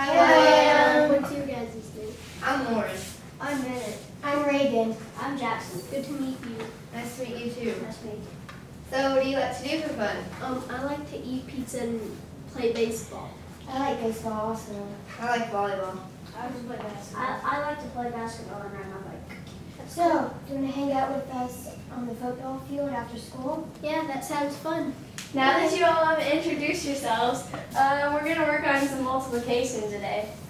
Hi. What's your guys' name? I'm Lauren. I'm Bennett. I'm Reagan. I'm Jackson. Good to meet you. Nice to meet you too. Nice to meet you. So what do you like to do for fun? I like to eat pizza and play baseball. I like baseball also. I like volleyball. I like to play basketball. I like to play basketball and ride my bike. So, do you want to hang out with us on the football field after school? Yeah, that sounds fun. Now that you all have introduced yourselves, we're going to work on some multiplication today.